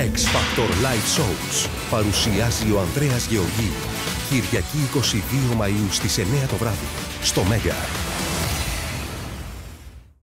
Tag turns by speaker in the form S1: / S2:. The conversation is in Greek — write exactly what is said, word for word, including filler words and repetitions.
S1: X Factor Live Shows. Παρουσιάζει ο Ανδρέας Γεωργίου. Κυριακή εικοστή δεύτερη Μαΐου στις εννιά το βράδυ. Στο Μέγκα.